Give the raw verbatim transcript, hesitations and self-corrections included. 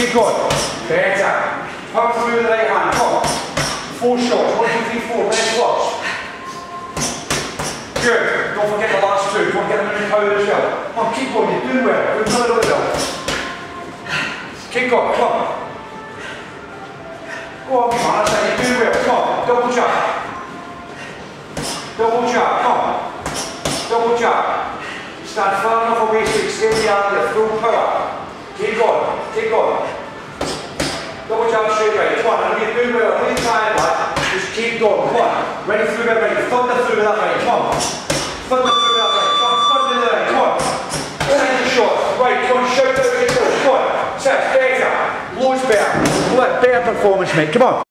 Keep going. Better. Pump through with the right hand. Come on. Four shots. One, two, three, four. Nice blocks. Good. Don't forget the last two. Don't forget them in the power as well. Come on, keep going. You're doing well. You're doing really well. Keep going. Come on. Go on, come on. That's it. You're doing well. Come on. Double jump. Double jump. Come on. Double jump. Stand far enough away to extend the arm with full power. Keep going. Keep going. Double jump straight right. Come on. I know you're doing well. I know you're tired, lad. Just keep going. Come on. Ready through that right. Thunder through with that right. Come on. Thunder through with that right. Come on. Thunder with that right. Come on. Second shot. Right. Come on. Shout out your goals. Come on. Six. Better. Loads better. Better performance, mate. Come on.